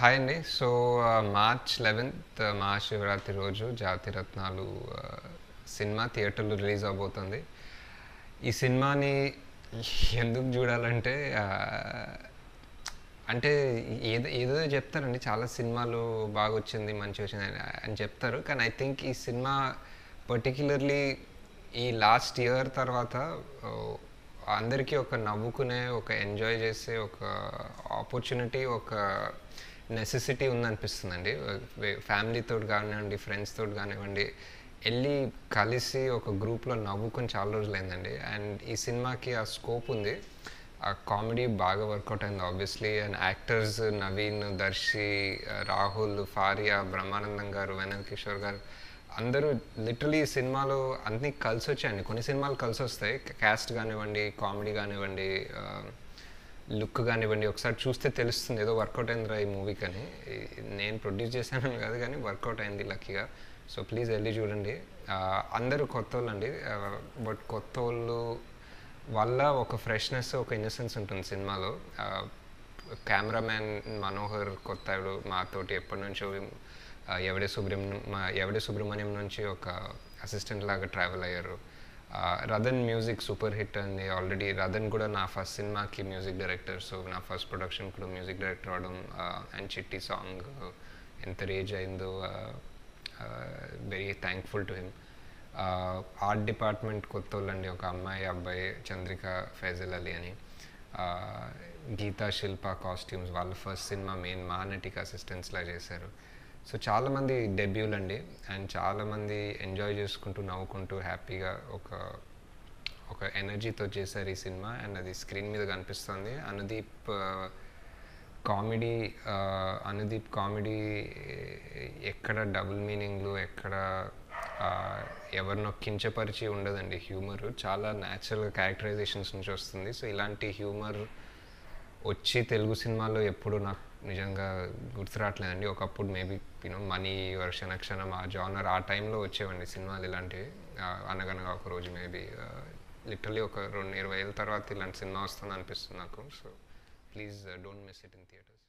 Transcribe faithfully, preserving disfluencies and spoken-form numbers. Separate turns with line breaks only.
Hi అండి. So March eleventh Mahashivratri రోజు జాతిరత్నాలు cinema థియేటర్లో రిలీజ్ అవబోతుంది. ఈ సినిమాని ఎందుకు చూడాలంటే అంటే ఏదో ఏదో చెప్తారండి, చాలా సినిమాలు బాగా వచ్చింది, మంచిగా వచ్చింది అని చెప్తారు. కానీ ఐ థింక్ ఈ సినిమా పర్టిక్యులర్లీ ఈ లాస్ట్ ఇయర్ తర్వాత అందరికీ ఒక నవ్వుకునే, ఒక ఎంజాయ్ చేసే ఒక ఆపర్చునిటీ, ఒక నెసెసిటీ ఉందనిపిస్తుందండి. ఫ్యామిలీతో కానివ్వండి, ఫ్రెండ్స్ తోటి కానివ్వండి, వెళ్ళి కలిసి ఒక గ్రూప్లో నవ్వుకొని చాలా రోజులైందండి. అండ్ ఈ సినిమాకి ఆ స్కోప్ ఉంది, ఆ కామెడీ బాగా వర్కౌట్ అయింది obviously. And actors Naveen, Darshi, Rahul, Faria, Brahmanandam garu, Vennela Kishore గారు అందరూ లిటరలీ ఈ సినిమాలో అన్నీ కలిసి వచ్చాయండి. కొన్ని సినిమాలు కలిసి వస్తాయి, క్యాస్ట్ కానివ్వండి, కామెడీ కానివ్వండి, లుక్ కానివ్వండి, ఒకసారి చూస్తే తెలుస్తుంది ఏదో వర్కౌట్ అయిందిరా ఈ మూవీకి అని. నేను ప్రొడ్యూస్ చేశాను కాదు కానీ వర్కౌట్ అయింది లక్కీగా. సో ప్లీజ్ వెళ్ళి చూడండి. అందరూ కొత్త వాళ్ళు అండి, బట్ కొత్త వాళ్ళు వల్ల ఒక ఫ్రెష్నెస్, ఒక ఇన్నసెన్స్ ఉంటుంది సినిమాలో. కెమెరామ్యాన్ మనోహర్ కొత్తాడు, మాతోటి ఎప్పటి నుంచో ఎవడే సుబ్రహ్మణ్యం ఎవడే సుబ్రహ్మణ్యం నుంచి ఒక అసిస్టెంట్ లాగా ట్రావెల్ అయ్యారు. రదన్ మ్యూజిక్ సూపర్ హిట్ అండి ఆల్రెడీ. రదన్ కూడా నా ఫస్ట్ సినిమాకి మ్యూజిక్ డైరెక్టర్, సో నా ఫస్ట్ ప్రొడక్షన్ కూడా మ్యూజిక్ డైరెక్టర్ అవడం. అండ్ చిట్టి సాంగ్ ఎంత రేజ్ అయిందో, very thankful to him. Art department కొత్త వాళ్ళండి, ఒక అమ్మాయి అబ్బాయి, చంద్రిక ఫైజల్ అలీ అని. గీతా శిల్ప కాస్ట్యూమ్స్, వాళ్ళ ఫస్ట్ సినిమా మెయిన్ మహానటికి అసిస్టెంట్స్లా చేశారు. సో చాలామంది డెబ్యూలు అండి, అండ్ చాలామంది ఎంజాయ్ చేసుకుంటూ నవ్వుకుంటూ హ్యాపీగా ఒక ఒక ఎనర్జీతో చేశారు ఈ సినిమా. అండ్ అది స్క్రీన్ మీద కనిపిస్తుంది. అనుదీప్ కామెడీ అనుదీప్ కామెడీ ఎక్కడ డబుల్ మీనింగ్లు, ఎక్కడ ఎవరినో కించపరిచి ఉండదండి. హ్యూమర్ చాలా న్యాచురల్ క్యారెక్టరైజేషన్స్ నుంచి వస్తుంది. సో ఇలాంటి హ్యూమర్ వచ్చి తెలుగు సినిమాలో ఎప్పుడు నాకు నిజంగా గుర్తు రావట్లేదండి. ఒకప్పుడు మేబీ యూనో మనీ, వర్షణ క్షణం, ఆ జానర్ ఆ టైంలో వచ్చేవండి సినిమాలు ఇలాంటివి. అనగనగా ఒక రోజు మేబీ లిటరలీ ఒక రెండు ఇరవై ఏళ్ళ తర్వాత ఇలాంటి సినిమా వస్తుంది అనిపిస్తుంది నాకు. So please don't miss it in theatres.